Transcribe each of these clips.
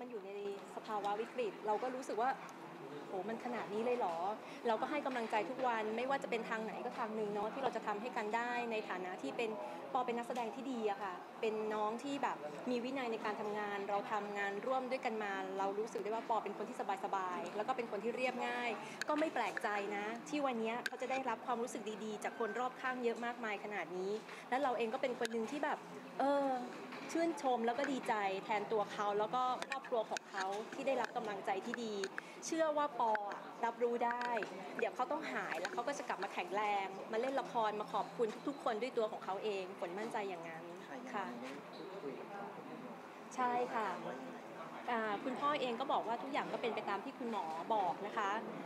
มันอยู่ในสภาวะวิกฤตเราก็รู้สึกว่าโหมันขนาดนี้เลยเหรอเราก็ให้กำลังใจทุกวันไม่ว่าจะเป็นทางไหนก็ทางหนึ่งเนาะที่เราจะทำให้กันได้ในฐานะที่เป็นปอเป็นนักแสดงที่ดีอะค่ะเป็นน้องที่แบบมีวินัยในการทำงานเราทำงานร่วมด้วยกันมาเรารู้สึกได้ว่าปอเป็นคนที่สบายๆแล้วก็เป็นคนที่เรียบง่ายก็ไม่แปลกใจนะที่วันนี้เขาจะได้รับความรู้สึกดีๆจากคนรอบข้างเยอะมากมายขนาดนี้และเราเองก็เป็นคนหนึ่งที่แบบชื่นชมแล้วก็ดีใจแทนตัวเขาแล้วก็ครอบครัวของเขาที่ได้รับกำลังใจที่ดีเชื่อว่าปอรับรู้ได้เดี๋ยวเขาต้องหายแล้วเขาก็จะกลับมาแข็งแรงมาเล่นละครมาขอบคุณทุกๆคนด้วยตัวของเขาเองฝนมั่นใจอย่างนั้นค่ะใช่ค่ะคุณพ่อเองก็บอกว่าทุกอย่างก็เป็นไปตามที่คุณหมอบอกนะคะ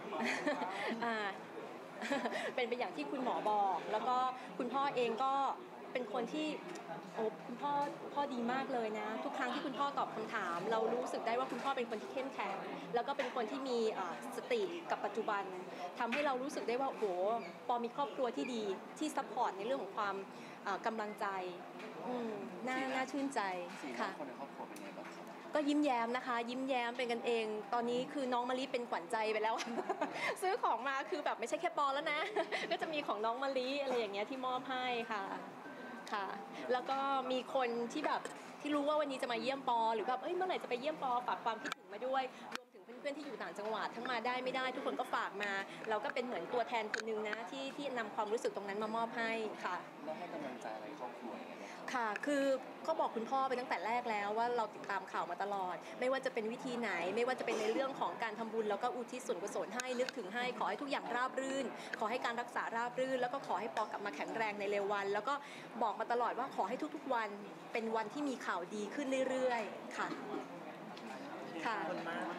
เป็นไปอย่างที่คุณหมอบอกแล้วก็คุณพ่อเองก็เป็นคนที่คุณพ่อดีมากเลยนะทุกครั้งที่คุณพ่อตอบคำถามเรารู้สึกได้ว่าคุณพ่อเป็นคนที่เข้มแข็งแล้วก็เป็นคนที่มีสติกับปัจจุบันทำให้เรารู้สึกได้ว่าโอ้โหปอมีครอบครัวที่ดีที่ซัพพอร์ตในเรื่องของความกำลังใจน่าชื่นใจค่ะคนในครอบครัวเป็นไงบ้างก็ยิ้มแย้มนะคะยิ้มแย้มเป็นกันเองตอนนี้คือน้องมะลิเป็นขวัญใจไปแล้ว ซื้อของมาคือแบบไม่ใช่แค่ปอแล้วนะ ก็จะมีของน้องมะลิอะไรอย่างเงี้ยที่มอบให้ค่ะแล้วก็มีคนที่แบบที่รู้ว่าวันนี้จะมาเยี่ยมปอหรือแบบเมื่อไหร่จะไปเยี่ยมปอฝากความคิดถึงมาด้วยรวมถึงเพื่อนๆที่อยู่ต่างจังหวัดทั้งมาได้ไม่ได้ทุกคนก็ฝากมาเราก็เป็นเหมือนตัวแทนคนนึงนะที่นำความรู้สึกตรงนั้นมามอบให้ค่ะแล้วให้กำลังใจอะไรครอบครัวค่ะคือก็บอกคุณพ่อไปตั้งแต่แรกแล้วว่าเราติดตามข่าวมาตลอดไม่ว่าจะเป็นวิธีไหนไม่ว่าจะเป็นในเรื่องของการทำบุญแล้วก็อุทิศส่วนกุศลให้นึกถึงให้ขอให้ทุกอย่างราบรื่นขอให้การรักษาราบรื่นแล้วก็ขอให้ปอกลับมาแข็งแรงในเร็ววันแล้วก็บอกมาตลอดว่าขอให้ทุกๆวันเป็นวันที่มีข่าวดีขึ้นเรื่อยๆค่ะ